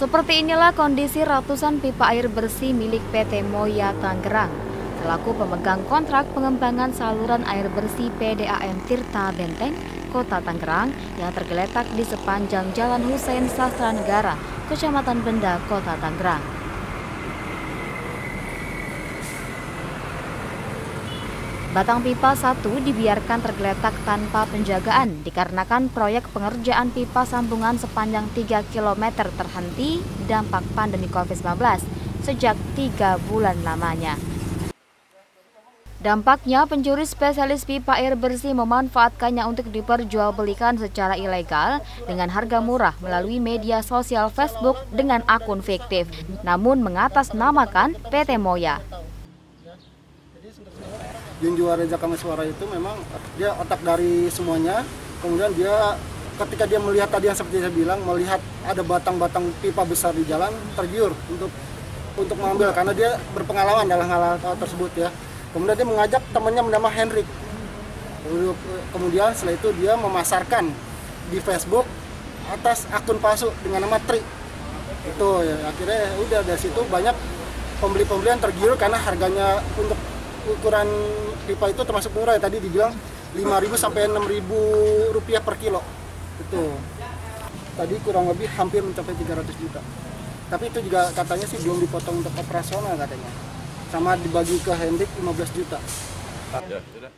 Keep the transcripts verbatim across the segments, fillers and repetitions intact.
Seperti inilah kondisi ratusan pipa air bersih milik P T Moya Tangerang selaku pemegang kontrak pengembangan saluran air bersih P D A M Tirta Benteng, Kota Tangerang yang tergeletak di sepanjang Jalan Hussein Sastranegara, Kecamatan Benda, Kota Tangerang. Batang pipa satu dibiarkan tergeletak tanpa penjagaan dikarenakan proyek pengerjaan pipa sambungan sepanjang tiga kilometer terhenti dampak pandemi covid sembilan belas sejak tiga bulan lamanya. Dampaknya, pencuri spesialis pipa air bersih memanfaatkannya untuk diperjualbelikan secara ilegal dengan harga murah melalui media sosial Facebook dengan akun fiktif, namun mengatasnamakan P T Moya. Junjua Reza Kameswara itu memang dia otak dari semuanya. Kemudian dia ketika dia melihat tadi yang seperti saya bilang, melihat ada batang-batang pipa besar di jalan, tergiur untuk untuk mengambil karena dia berpengalaman dalam hal, hal tersebut ya. Kemudian dia mengajak temannya bernama Hendrik. Kemudian setelah itu dia memasarkan di Facebook atas akun palsu dengan nama Tri. Itu ya, akhirnya udah dari situ banyak pembeli-pembeli yang tergiur karena harganya untuk ukuran pipa itu termasuk murah ya, tadi dibilang lima ribu sampai enam ribu rupiah per kilo. Itu tadi kurang lebih hampir mencapai tiga ratus juta. Tapi itu juga katanya sih belum dipotong untuk operasional katanya. Sama dibagi ke Hendrik lima belas juta. Ya, sudah.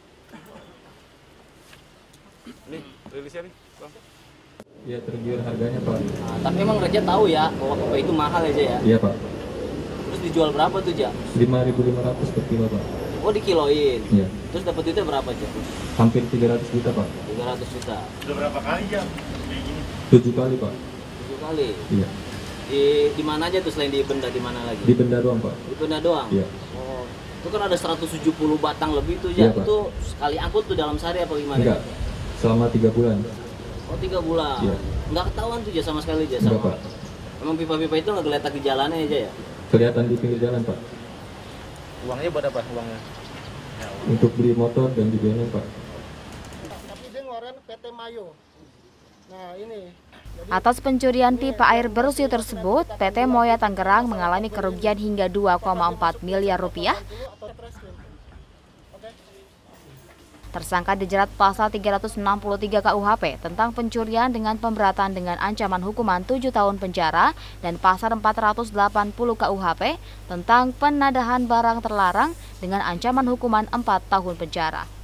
Nih, rilisnya nih, Bang. Iya, tergiur harganya, Pak. Nah, tapi emang Reja tahu ya bahwa pipa itu mahal aja ya? Iya, Pak. Terus dijual berapa tuh, Ja? lima ribu lima ratus per kilo, Pak. Oh, dikiloin? Iya. Terus dapat duitnya berapa, Ja? Hampir tiga ratus juta, Pak. tiga ratus juta. Sudah berapa kali, Ja? tujuh kali, Pak. tujuh kali? Iya. Di di mana aja tuh selain di Benda, di mana lagi? Di Benda doang, Pak. Di Benda doang? Iya. Oh, itu kan ada seratus tujuh puluh batang lebih tuh, Ja. Iya, Pak. Itu sekali angkut tuh dalam sehari apa gimana? Enggak. Selama tiga bulan. Oh, tiga bulan? Iya. Nggak ketahuan tuh, Ja, sama sekali, Ja? Enggak, Sama. Pak. Emang pipa-pipa itu nggak geletak di jalannya aja ya? Kelihatan di pinggir jalan, Pak. Uangnya buat apa? Uangnya? Ya, uang. Untuk beli motor dan di B N M, Pak. Tapi dia ngeluarin P T Mayo. Nah, ini. Atas pencurian pipa air bersih tersebut, P T Moya Tangerang mengalami kerugian hingga dua koma empat miliar rupiah. Tersangka dijerat pasal tiga ratus enam puluh tiga K U H P tentang pencurian dengan pemberatan dengan ancaman hukuman tujuh tahun penjara dan pasal empat ratus delapan puluh K U H P tentang penadahan barang terlarang dengan ancaman hukuman empat tahun penjara.